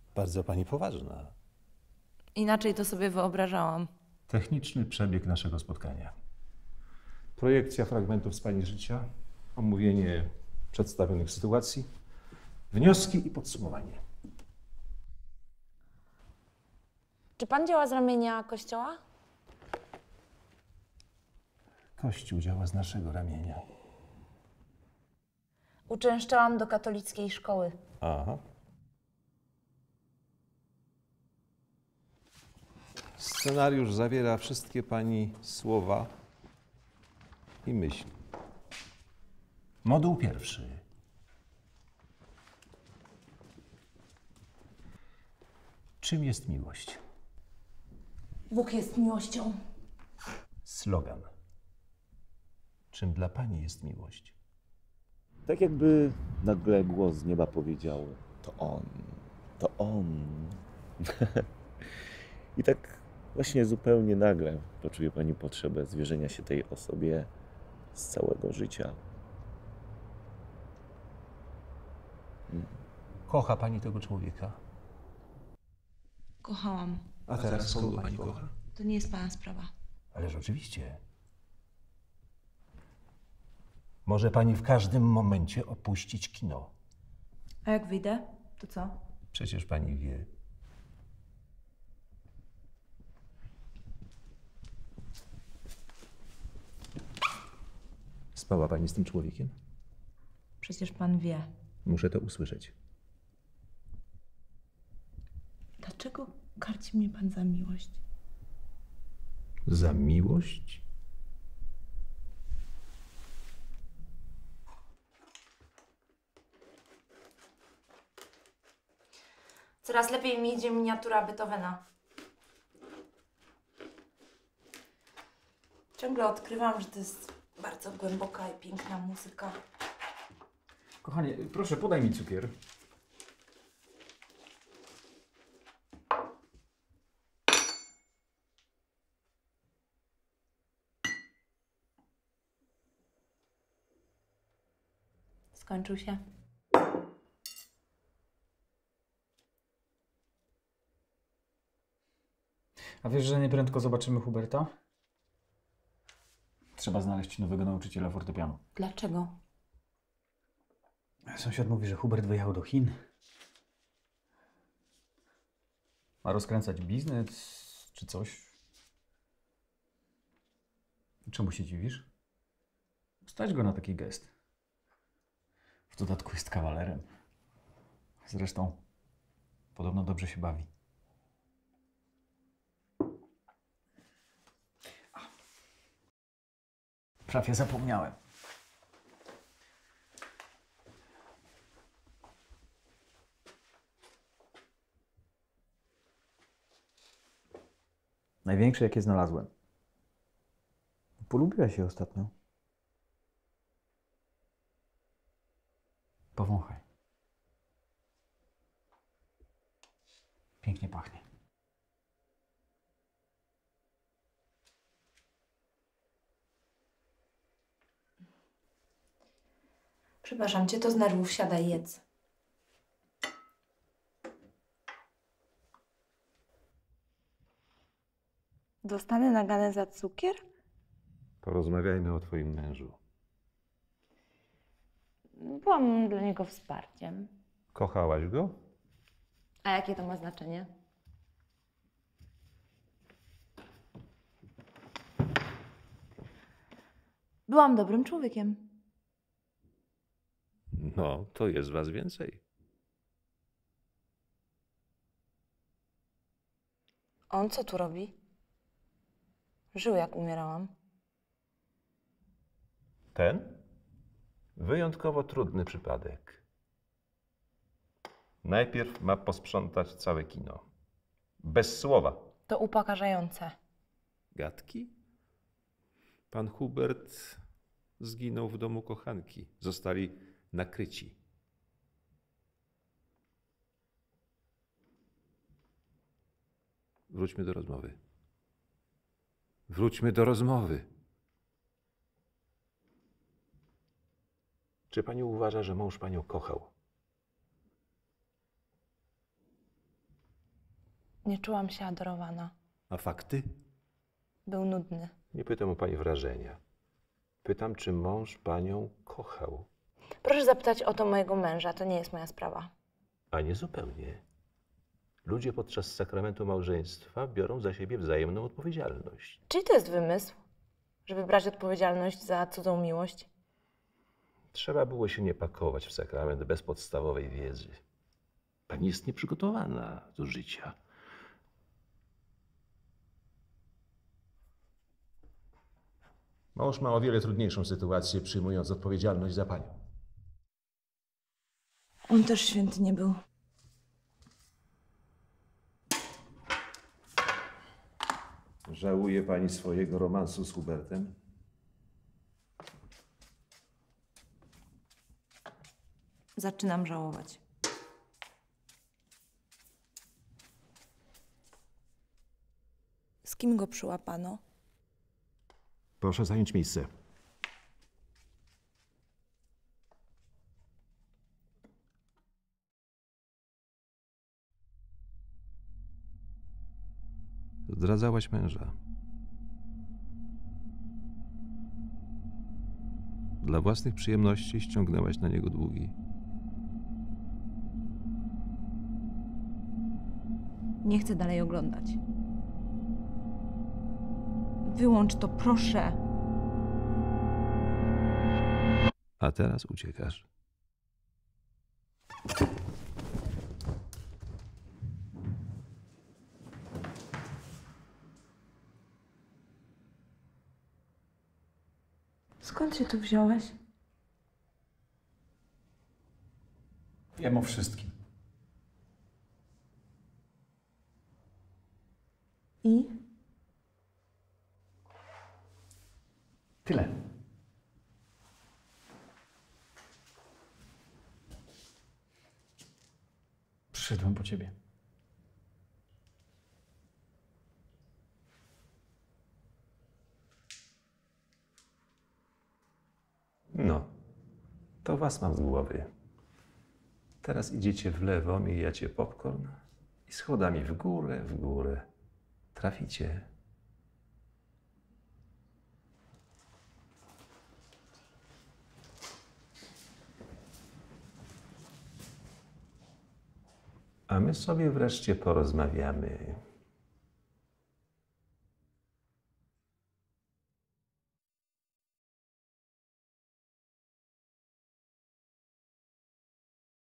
Bardzo pani poważna. Inaczej to sobie wyobrażałam. Techniczny przebieg naszego spotkania. Projekcja fragmentów z pani życia, omówienie przedstawionych sytuacji, wnioski i podsumowanie. Czy pan działa z ramienia kościoła? Kościół działa z naszego ramienia. Uczęszczałam do katolickiej szkoły. Aha. Scenariusz zawiera wszystkie pani słowa i myśli. Moduł pierwszy. Czym jest miłość? Bóg jest miłością. Slogan. Czym dla pani jest miłość? Tak jakby nagle głos z nieba powiedział: to on, to on. I tak właśnie zupełnie nagle poczuje pani potrzebę zwierzenia się tej osobie z całego życia. Kocha pani tego człowieka? Kochałam. A teraz kogo pani kocha? To nie jest pana sprawa. Ależ oczywiście. Może pani w każdym momencie opuścić kino. A jak wyjdę, to co? Przecież pani wie. Spała pani z tym człowiekiem? Przecież pan wie. Muszę to usłyszeć. Dlaczego karci mnie pan za miłość? Za miłość? Coraz lepiej mi idzie miniatura Beethovena. Ciągle odkrywam, że to jest bardzo głęboka i piękna muzyka. Kochanie, proszę, podaj mi cukier. Skończył się. A wiesz, że nieprędko zobaczymy Huberta? Trzeba znaleźć nowego nauczyciela fortepianu. Dlaczego? Sąsiad mówi, że Hubert wyjechał do Chin. Ma rozkręcać biznes czy coś. Czemu się dziwisz? Stać go na taki gest. W dodatku jest kawalerem. Zresztą podobno dobrze się bawi. Prawie zapomniałem. Największe, jakie znalazłem. Polubiłaś się ostatnio. Powąchaj. Pięknie pachnie. Przepraszam cię, to z nerwów, siadaj, jedz. Dostanę naganę za cukier? Porozmawiajmy o twoim mężu. Byłam dla niego wsparciem. Kochałaś go? A jakie to ma znaczenie? Byłam dobrym człowiekiem. No, to jest was więcej. On co tu robi? Żył jak umierałam. Ten? Wyjątkowo trudny przypadek. Najpierw ma posprzątać całe kino. Bez słowa. To upokarzające. Gadki? Pan Hubert zginął w domu kochanki. Zostali nakryci. Wróćmy do rozmowy. Wróćmy do rozmowy. Czy pani uważa, że mąż panią kochał? Nie czułam się adorowana. A fakty? Był nudny. Nie pytam o pani wrażenia. Pytam, czy mąż panią kochał. Proszę zapytać o to mojego męża, to nie jest moja sprawa. A nie zupełnie. Ludzie podczas sakramentu małżeństwa biorą za siebie wzajemną odpowiedzialność. Czyli to jest wymysł, żeby brać odpowiedzialność za cudzą miłość? Trzeba było się nie pakować w sakrament bez podstawowej wiedzy. Pani jest nieprzygotowana do życia. Mąż ma o wiele trudniejszą sytuację, przyjmując odpowiedzialność za panią. On też święty nie był. Żałuje pani swojego romansu z Hubertem? Zaczynam żałować. Z kim go przyłapano? Proszę zająć miejsce. Zdradzałaś męża. Dla własnych przyjemności ściągnęłaś na niego długi. Nie chcę dalej oglądać. Wyłącz to, proszę. A teraz uciekasz. Skąd się tu wziąłeś? Wiem o wszystkim. I? Tyle. Przyszedłem po ciebie. No, to was mam z głowy. Teraz idziecie w lewo, mijacie popcorn i schodami w górę. Traficie. A my sobie wreszcie porozmawiamy.